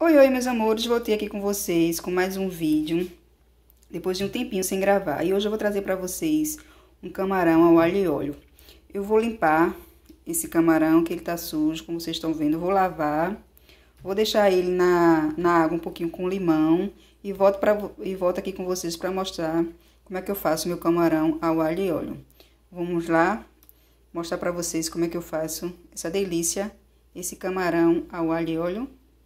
Oi, oi, meus amores, voltei aqui com vocês com mais um vídeo, depois de um tempinho sem gravar. E hoje eu vou trazer para vocês um camarão ao alho e óleo. Eu vou limpar esse camarão, que ele tá sujo, como vocês estão vendo. Eu vou lavar, vou deixar ele na água um pouquinho com limão e volto aqui com vocês para mostrar como é que eu faço meu camarão ao alho e óleo. Vamos lá mostrar para vocês como é que eu faço essa delícia, esse camarão ao alho e óleo.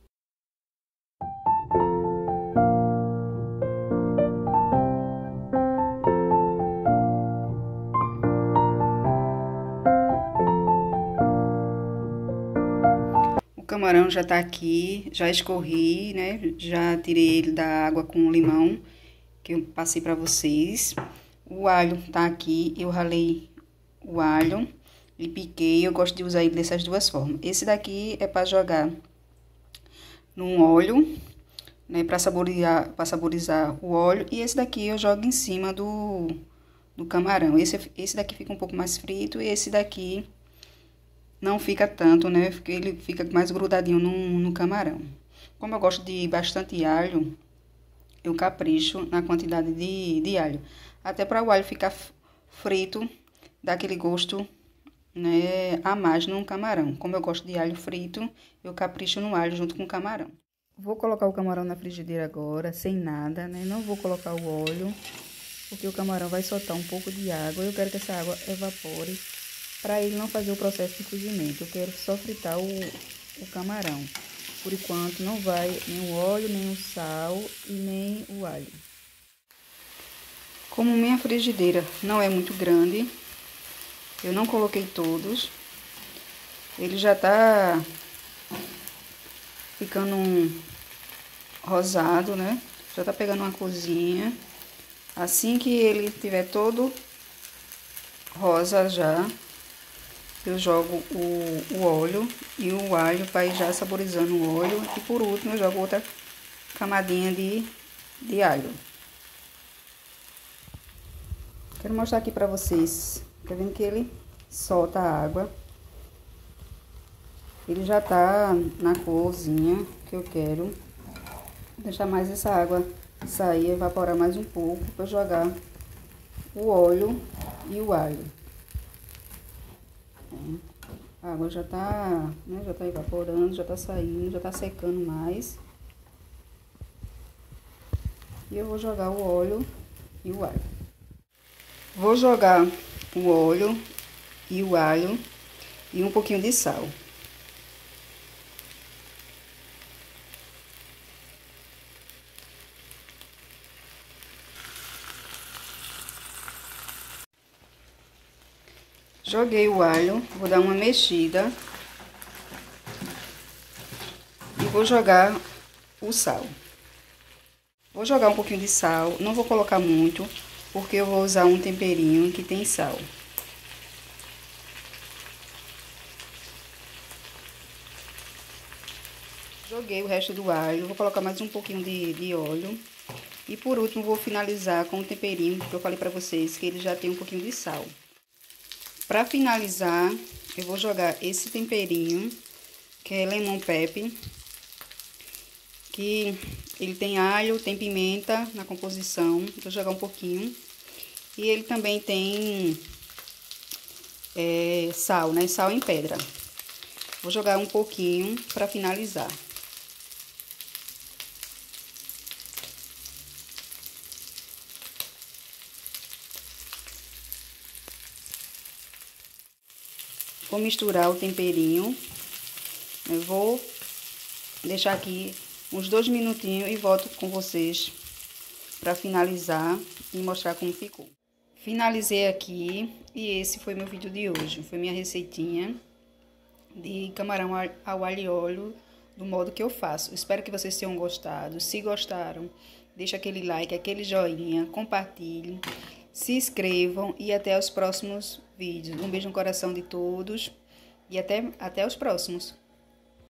O camarão já tá aqui, já escorri, né? Já tirei ele da água com limão, que eu passei pra vocês. O alho tá aqui, eu ralei o alho e piquei. Eu gosto de usar ele dessas duas formas. Esse daqui é pra jogar num óleo, né? Pra saborizar o óleo. E esse daqui eu jogo em cima do camarão. Esse daqui fica um pouco mais frito e esse daqui não fica tanto, né? Porque ele fica mais grudadinho no camarão. Como eu gosto de bastante alho, eu capricho na quantidade de alho. Até para o alho ficar frito, dá aquele gosto, né, a mais no camarão. Como eu gosto de alho frito, eu capricho no alho junto com o camarão. Vou colocar o camarão na frigideira agora, sem nada, né? Não vou colocar o óleo, porque o camarão vai soltar um pouco de água. Eu quero que essa água evapore, para ele não fazer o processo de cozimento. Eu quero só fritar o camarão. Por enquanto não vai nem o óleo, nem o sal e nem o alho. Como minha frigideira não é muito grande, eu não coloquei todos. Ele já tá ficando rosado, né? Já tá pegando uma corzinha. Assim que ele tiver todo rosa já, eu jogo o óleo e o alho vai já saborizando o óleo. E por último eu jogo outra camadinha de alho. Quero mostrar aqui pra vocês. Tá vendo que ele solta a água? Ele já tá na corzinha que eu quero. Vou deixar mais essa água sair, evaporar mais um pouco para jogar o óleo e o alho. A água já tá, né, já tá evaporando, já tá saindo, já tá secando mais. E eu vou jogar o óleo e o alho. Vou jogar o óleo e o alho e um pouquinho de sal. Joguei o alho, vou dar uma mexida e vou jogar o sal. Vou jogar um pouquinho de sal, não vou colocar muito, porque eu vou usar um temperinho que tem sal. Joguei o resto do alho, vou colocar mais um pouquinho de óleo. E por último vou finalizar com o temperinho que eu falei pra vocês, que ele já tem um pouquinho de sal. Para finalizar, eu vou jogar esse temperinho, que é lemon pepper, que ele tem alho, tem pimenta na composição. Vou jogar um pouquinho. E ele também tem sal, né? Sal em pedra. Vou jogar um pouquinho para finalizar. Vou misturar o temperinho. Eu vou deixar aqui uns 2 minutinhos e volto com vocês para finalizar e mostrar como ficou. Finalizei aqui e esse foi meu vídeo de hoje. Foi minha receitinha de camarão ao alho e óleo do modo que eu faço. Espero que vocês tenham gostado. Se gostaram, deixa aquele like, aquele joinha, compartilhem, se inscrevam e até os próximos vídeos. Um beijo no coração de todos e até os próximos.